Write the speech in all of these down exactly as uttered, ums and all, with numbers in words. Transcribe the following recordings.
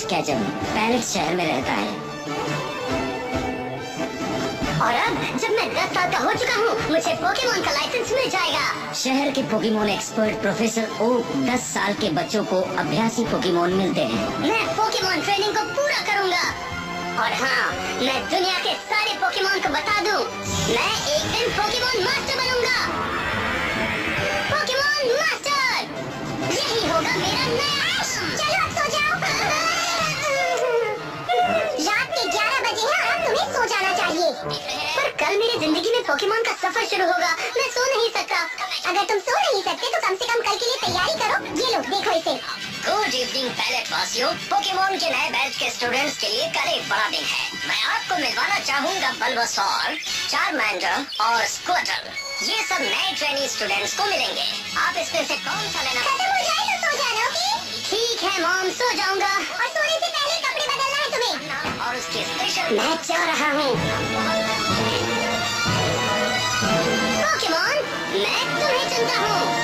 कैचम palette शहर में रहता है। और अब जब मैं दस साल का हो चुका हूँ, मुझे पोकेमोन का लाइसेंस मिल जाएगा। शहर के पोकेमोन एक्सपर्ट प्रोफेसर ओक दस साल के बच्चों को अभ्यासी पोकेमोन मिलते हैं। मैं पोकेमोन ट्रेनिंग को पूरा करूँगा। और हाँ, मैं दुनिया के सारे पोकेमोन को बता दूं, मैं एक दिन पोकेमोन मास्टर बनूंगा। पोकेमोन मास्टर, यही होगा मेरा नया। चलो अब सो जाओ। रात के ग्यारह बजे हैं और अब तुम्हें सो जाना चाहिए। पर कल मेरी जिंदगी में पोकेमोन का सफर शुरू होगा, मैं सो नहीं सकता। अगर तुम सो नहीं सकते तो कम से कम कल के लिए तैयारी करो। ये लो, देखो इसे। गुड इवनिंग पैलेट वासियों, पोकेमोन के नए बैच के स्टूडेंट्स के लिए कल एक बड़ा दिन है। मैं आपको मिलवाना चाहूँगा बल्बासौर, चारमेंडर और स्क्वाटर। ये सब नए ट्रेनी स्टूडेंट्स को मिलेंगे। आप इसमें से कौन सा लेना? खत्म हो जाए तो सो जाना, ओके? ठीक है मॉम, सो जाऊंगा। और सोने से पहले कपड़े बदलना है तुम्हें। और उसकी स्पेशल मैं जा रहा हूँ। पोकेमोन, मैं तुम्हें चुनता हूँ।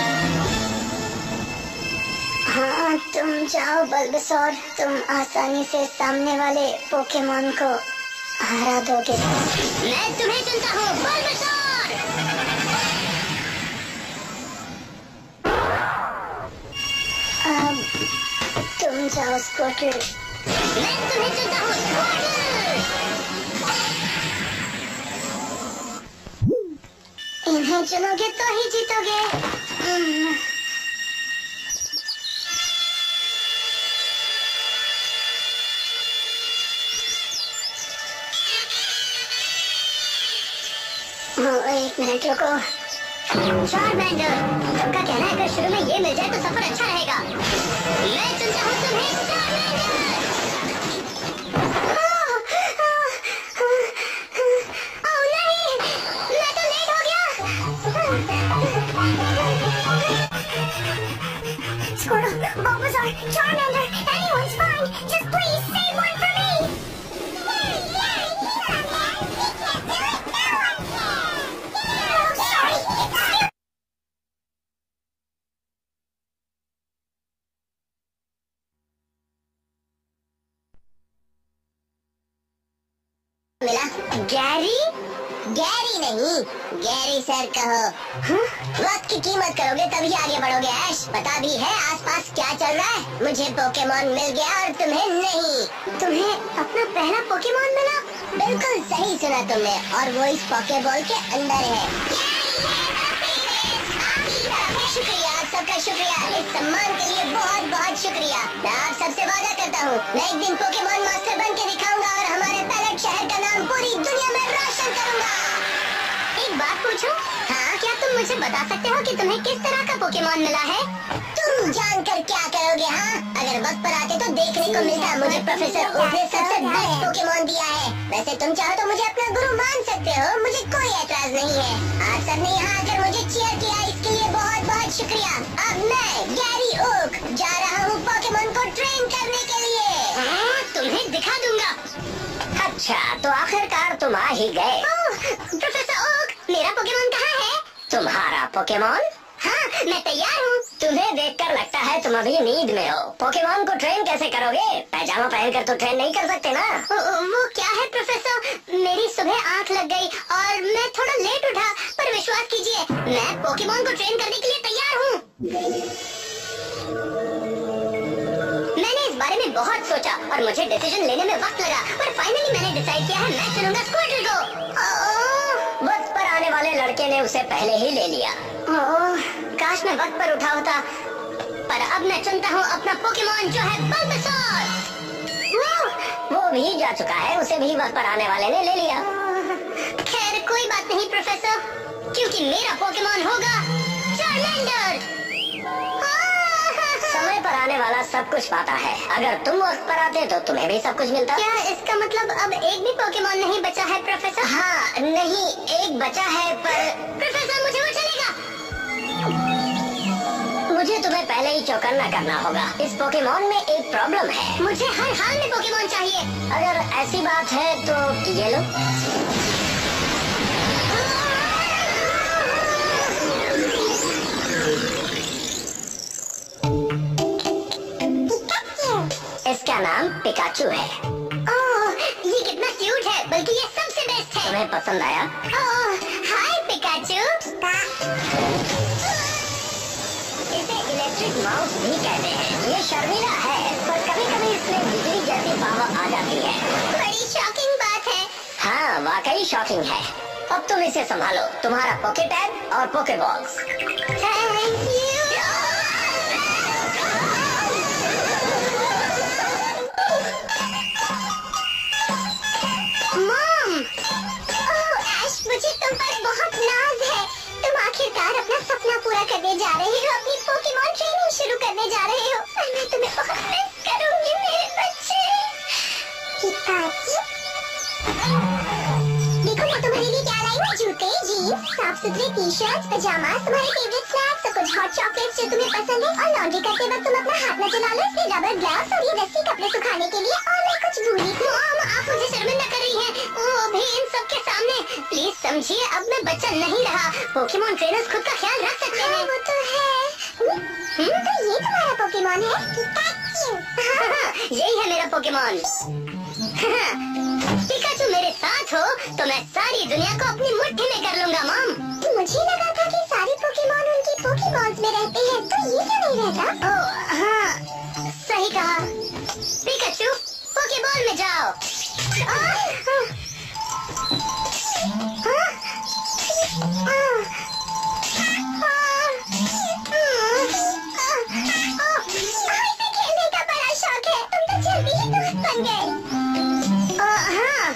हाँ, तुम जाओ बल्बासौर, तुम आसानी से सामने वाले पोकेमोन को हरा दोगे। मैं तुम्हें चुनता हूँ बल्बासौर। अब तुम जाओ स्क्वाटर। मैं तुम्हें चुनता हूँ स्क्वाटर। इन्हें चुनोगे तो ही जीतोगे। हम्म। एक मिनट रुको। चारमेंडर, सबका कहना है अगर शुरू में ये मिल जाए तो सफर अच्छा रहेगा। मैं चुनता हूँ तुम्हें चारमेंडर। ओह, ओह नहीं, मैं तो लेट हो गया। छोड़ो, Bulbasaur, Charmander, anyone's fine. Just please save one for me. मिला गैरी? गैरी नहीं, गैरी सर कहो। हाँ? वक्त की कीमत करोगे तभी आगे बढ़ोगे ऐश। पता भी है आसपास क्या चल रहा है। मुझे पोकेमोन मिल गया और तुम्हें नहीं। तुम्हें अपना पहला पोकेमोन मिला? बिल्कुल सही सुना तुमने, और वो इस पोकेबॉल के अंदर है। शुक्रिया, आप सबका शुक्रिया। इस सम्मान के लिए बहुत बहुत शुक्रिया। मैं आप सबसे वादा करता हूँ, मैं एक दिन पोकेमोन मास्टर बन के दिखाऊंगा और हमारे पैलेट शहर का नाम पूरी दुनिया में रोशन करूंगा। एक बात पूछूं? हाँ, क्या तुम मुझे बता सकते हो कि तुम्हें किस तरह का पोकेमोन मिला है? तुम जानकर क्या करोगे? हाँ, अगर वक्त पर आते तो देखने को मिलता। मुझे प्रोफेसर ओक ने सबसे बेस्ट पोकेमोन दिया है। वैसे तुम चाहो तो मुझे अपना गुरु मान सकते हो, मुझे कोई एतराज नहीं है। आप सबने यहाँ आकर मुझे चीयर किया, इसके लिए बहुत बहुत शुक्रिया। अब मैं गैरी ओक जा रहा हूँ पोकेमोन को ट्रेन करने के लिए। हाँ, तुम्हें दिखा दूंगा। अच्छा, तो आखिरकार तुम आ ही गए। प्रोफेसर ओक, मेरा पोकेमोन कहाँ है? तुम्हारा पोकेमोन? हाँ, मैं तैयार हूँ। तुम्हें देखकर लगता है तुम अभी नींद में हो। पोकेमोन को ट्रेन कैसे करोगे? पैजामा पहनकर तो ट्रेन नहीं कर सकते ना। वो क्या है प्रोफेसर, मेरी सुबह आंख लग गई और मैं थोड़ा लेट उठा, पर विश्वास कीजिए मैं पोकेमोन को ट्रेन करने के लिए तैयार हूँ। मैंने इस बारे में बहुत सोचा और मुझे डिसीजन लेने में वक्त लगा, पर फाइनली मैंने डिसाइड किया है, मैं चुनूंगा स्क्वाटर को। वक्त पर आने वाले लड़के ने उसे पहले ही ले लिया। ओह, काश मैं वक्त पर उठा होता। पर अब मैं चुनता हूँ अपना पोकेमोन जो है बल्बासौर। वो भी जा चुका है, उसे भी वक्त पर आने वाले ने ले लिया। खैर कोई बात नहीं प्रोफेसर, क्योंकि मेरा पोकेमोन होगा चारमेंडर। समय पर आने वाला सब कुछ पाता है। अगर तुम वक्त पर आते तो तुम्हें भी सब कुछ मिलता। क्या इसका मतलब अब एक भी पोकेमोन नहीं बचा है प्रोफेसर? हाँ, नहीं, एक बचा है, पर प्रोफेसर मुझे वो चलेगा। मुझे तुम्हें पहले ही चौकन्ना करना होगा। इस पोकेमोन में एक प्रॉब्लम है। मुझे हर हाल में पोकेमोन चाहिए। अगर ऐसी बात है तो ये लो। इसका नाम पिकाचू है। ओह, ये कितना क्यूट है, बल्कि ये सबसे बेस्ट है। तुम्हें पसंद आया? Oh, hi Pikachu. इसे इलेक्ट्रिक माउस भी कहते हैं। ये शर्मीला है, पर कभी कभी इसमें बिजली जैसी पावर आ जाती है। बड़ी शॉकिंग बात है। हाँ, वाकई शॉकिंग है। अब तुम इसे संभालो, तुम्हारा पॉकेट टैग और pokeballs. Thank you. Mom, oh Ash, मुझे तुम पर बहुत नाज है। तुम आखिरकार अपना सपना पूरा करने जा रहे हो, अपनी पोकेमॉन ट्रेनिंग शुरू करने जा रहे हो। मैं तुम्हें बहुत मिस करूंगी मेरे बच्चे। देखो मैं तुम्हारे लिए क्या लाई हूँ। जूते, जीन्स, साफ सुथरे टी शर्ट, पजामा, तुम्हारे फेवरेट स्नैक्स और कुछ हॉट चॉकलेट्स जो तुम्हें पसंद है। और लॉन्ड्री करते वक्त तुम अपना हाथ न जला लो, इसलिए रबर ग्लव्स और ये रस्सी कपड़े सुखाने के लिए। और मैं कुछ भूली। मॉम, आप मुझे शर्मिंदा कर रही हैं, वो भी इन सब के सामने। प्लीज समझिए, अब मैं बच्चा नहीं रहा। पोकेमॉन ट्रेनर्स खुद का ख्याल रख सकते हैं। वो तो है। हम्म, तो ये तुम्हारा पोकेमॉन है? यही है मेरा पोकेमॉन। पिकाचू मेरे साथ हो तो मैं सारी दुनिया को अपनी मुट्ठी में कर लूंगा मॉम। मुझे लगा था कि सारे पोकेमॉन उनकी पोकेबॉल्स में रहते हैं, तो ये क्यों नहीं रहता? ओह हाँ, सही कहा। पिकाचू, पोकेबॉल में जाओ। आ, आ, आ, इसे खेलने का बड़ा शौक है। तुम तो जल्दी ही दोस्त बन गए। हाँ,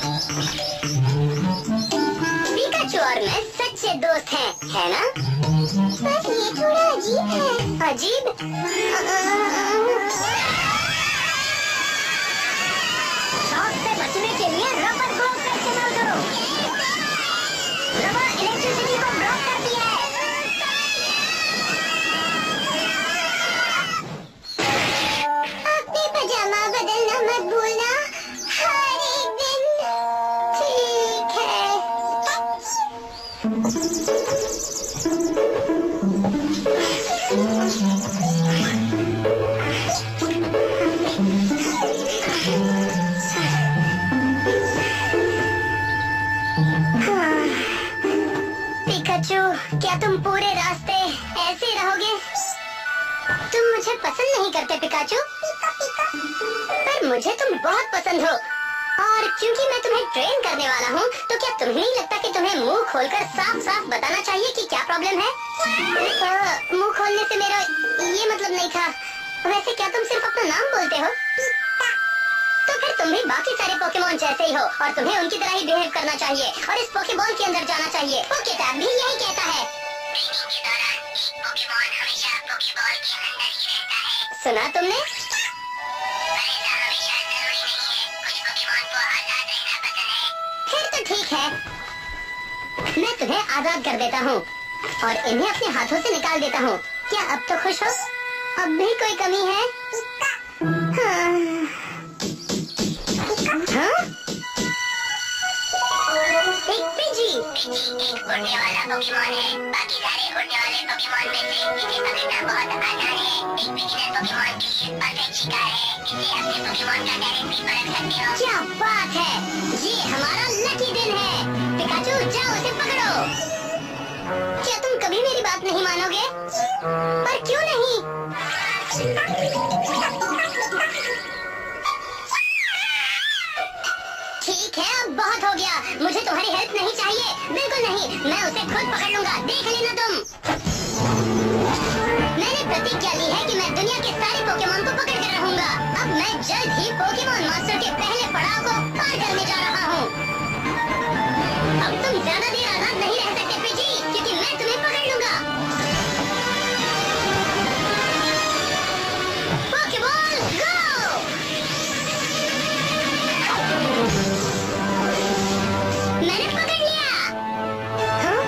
पिकाचू और मैं सच्चे दोस्त हैं, है ना? बस ये थोड़ा अजीब है। अजीब? शॉक से बचने के लिए रबर ग्लोव का इस्तेमाल करो। रबर इलेक्ट्रिसिटी को ब्लॉक करती है। अपने पजामा बदलना मत भूलना हर एक दिन। ठीक है। पिकाचू, क्या तुम पूरे रास्ते ऐसे ही रहोगे? तुम मुझे पसंद नहीं करते पिकाचू, पर मुझे तुम बहुत पसंद हो। और क्योंकि मैं तुम्हें ट्रेन करने वाला हूँ, तो क्या तुम्हें नहीं लगता कि तुम्हें मुंह खोलकर साफ साफ बताना चाहिए कि क्या प्रॉब्लम है? मुंह खोलने से मेरा ये मतलब नहीं था। वैसे क्या तुम सिर्फ अपना नाम बोलते हो? तो फिर तुम भी बाकी सारे पोकेमॉन जैसे ही हो, और तुम्हें उनकी तरह ही बिहेव करना चाहिए और इस पोकेबॉल के अंदर जाना चाहिए। पोके टैग भी यही कहता है। ट्रेनिंग के दौरान एक पोकेमॉन हमेशा पोकेबॉल के अंदर ही रहता है। सुना तुमने? ऐसा हमेशा जरूरी नहीं है, कुछ पोकेमॉन को आजाद रहना पसंद है। फिर तो ठीक है, मैं तुम्हें आजाद कर देता हूँ और इन्हें अपने हाथों से निकाल देता हूँ। क्या अब तो खुश हो? अब भी कोई कमी है? हाँ। हाँ? एक पिजी। पिजी एक उड़ने वाला पोकेमॉन है। बाकी सारे उड़ने वाले पोकेमॉन में से इसे पकड़ना बहुत आसान है। एक बिगिनर पोकेमॉन के लिए परफेक्ट शिकार है। इसे अपने पोकेमॉन का टैलेंट भी परख सकते हो। क्या बात है, ये हमारा लकी दिन है। पिकाचू, जाओ उसे पकड़ो। क्या तुम कभी मेरी बात नहीं मानोगे? पर क्यों नहीं? ठीक है, अब बहुत हो गया। मुझे तुम्हारी हेल्प नहीं चाहिए, बिल्कुल नहीं। मैं उसे खुद पकड़ लूंगा, देख लेना तुम। मैंने प्रतिज्ञा ली है कि मैं दुनिया के सारे पोकेमॉन को पकड़ कर रहूंगा। अब मैं जल्द ही पोकेमॉन मास्टर के पहले पड़ाव को पार करने जा रहा हूँ। अब तुम ज्यादा देर आजाद नहीं रह सकते पिजी, क्योंकि मैं तुम्हें पकड़ लूंगा। Pokeball go! मैंने पकड़ लिया। हाँ?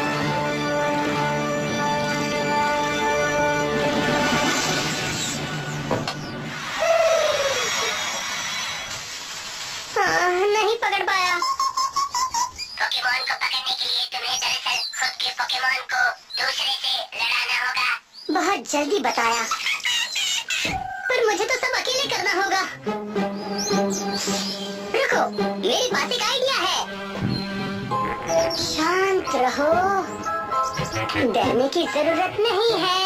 हाँ, नहीं पकड़ पाया। पोकेमॉन को पकड़ने के लिए तुम्हें दरअसल खुद के पोकेमॉन को दूसरे से लड़ाना होगा। बहुत जल्दी बताया, पर मुझे तो सब अकेले करना होगा। रुको, मेरे पास एक आइडिया है। शांत रहो, डरने की जरूरत नहीं है।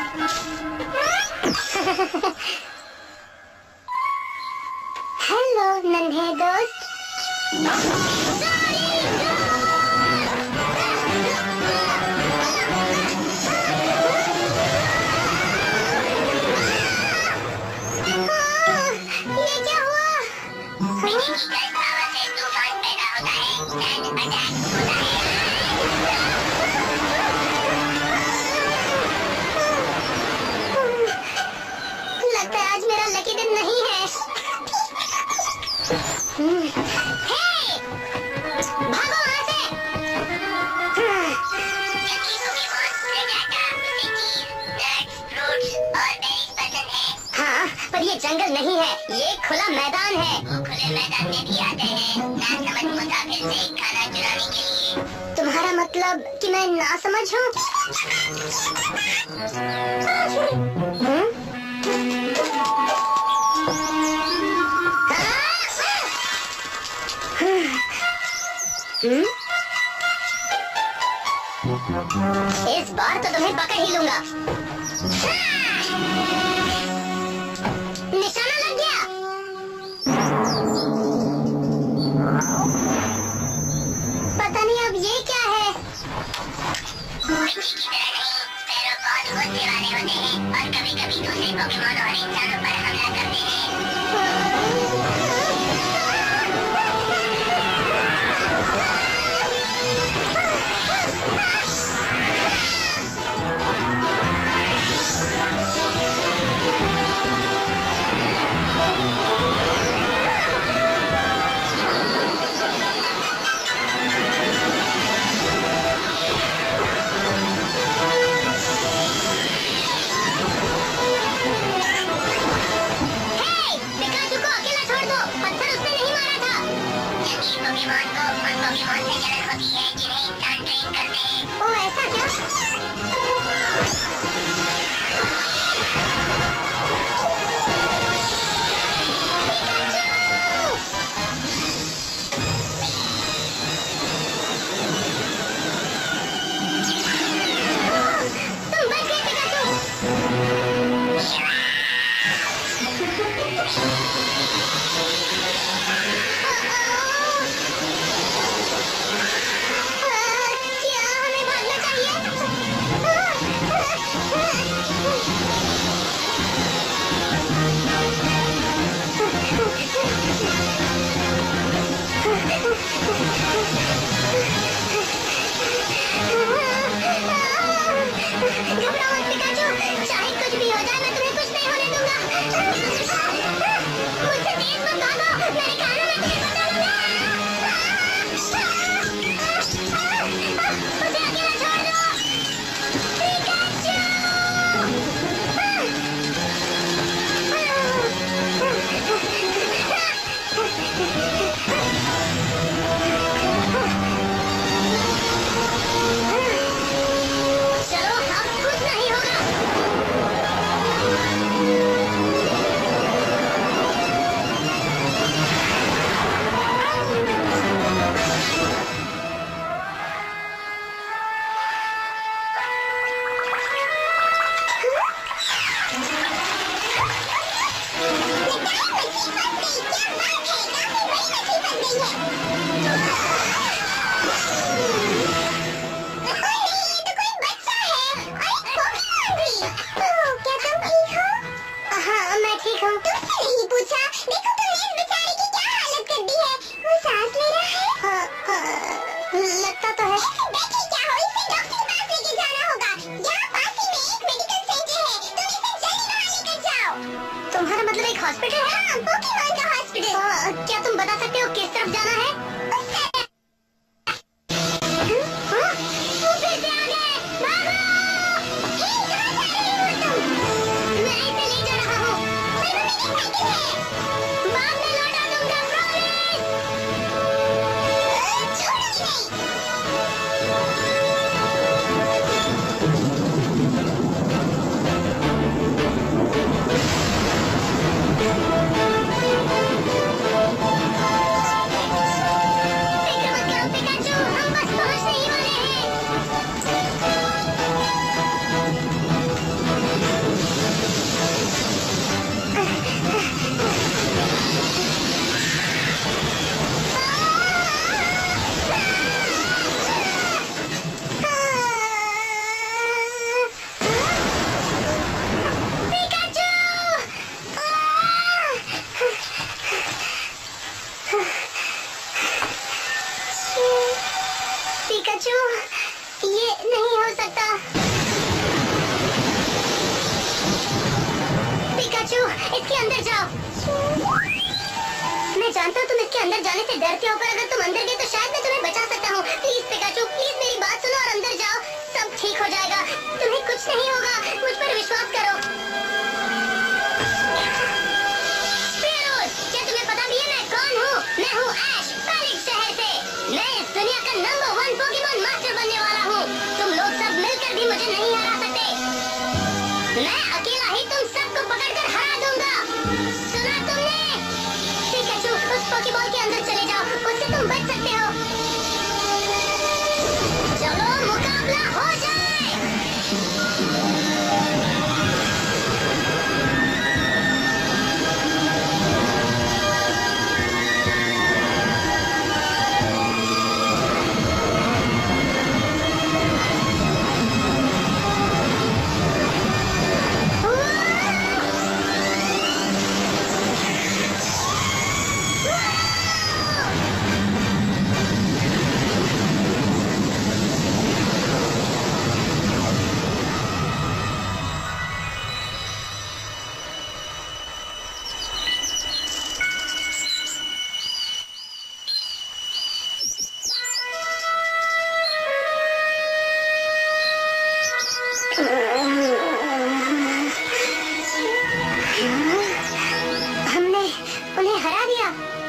हेलो नन्हे दोस्त। लगता है आज मेरा लकी दिन नहीं है। हे! भागो वहाँ से! हाँ, पर ये जंगल नहीं है, ये खुला मैदान है। वो खुले मैदान में भी आते हैं नासमझ मुसाफिर से खाना चुराने के लिए। तुम्हारा मतलब कि मैं नासमझ हूँ? हम्म? हम्म? इस बार तो तुम्हें पकड़ ही लूंगा। निशाना लग गया। पता नहीं अब ये क्या है। बहुत दीवाने होते हैं और कभी-कभी दूसरे पोकेमॉन और इंसानों पर हमला करते हैं। इसके अंदर जाओ। मैं जानता हूँ तुम इसके अंदर जाने से डरते हो, पर अगर तुम अंदर गए तो शायद मैं तुम्हें बचा सकता हूँ। प्लीज पिकाचू, प्लीज मेरी बात सुनो और अंदर जाओ, सब ठीक हो जाएगा। तुम्हें कुछ नहीं होगा, मुझ पर विश्वास करो। क्या तुम्हें पता भी है मैं कौन हूँ? मैं हूँ ऐश, पैलेट शहर से। मैं इस दुनिया का नंबर वन पोकेमॉन मास्टर बनने वाला हूँ। तुम लोग सब मिलकर भी मुझे नहीं हरा सकते। मैं अकेला ही तुम सबको पकड़कर हरा दूंगा। सुना तुमने? पिकाचू, उस पोकेबॉल के अंदर चले जाओ, उससे तुम बच सकते हो। चलो मुकाबला हो जाए। हमने उन्हें हरा दिया।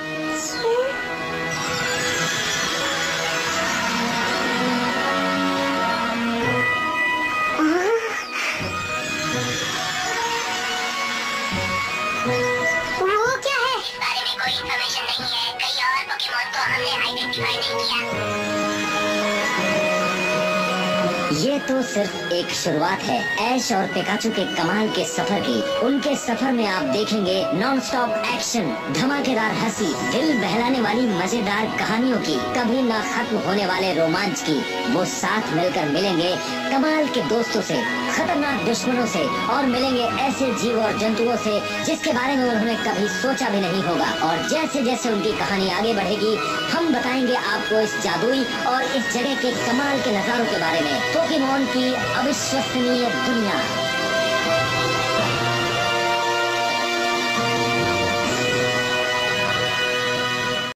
वो क्या है? इस बारे में कोई इंफॉर्मेशन नहीं है। कई और पोकेमॉन को हमने आइडेंटिफाई नहीं किया। ये तो सिर्फ एक शुरुआत है ऐश और पिकाचू के कमाल के सफर की। उनके सफर में आप देखेंगे नॉन स्टॉप एक्शन, धमाकेदार हंसी, दिल बहलाने वाली मजेदार कहानियों की, कभी ना खत्म होने वाले रोमांच की। वो साथ मिलकर मिलेंगे कमाल के दोस्तों से, खतरनाक दुश्मनों से, और मिलेंगे ऐसे जीव और जंतुओं से जिसके बारे में उन्होंने कभी सोचा भी नहीं होगा। और जैसे जैसे उनकी कहानी आगे बढ़ेगी, हम बताएंगे आपको इस जादुई और इस जगह के कमाल के नजारों के बारे में। पोकेमॉन की अविश्वसनीय दुनिया।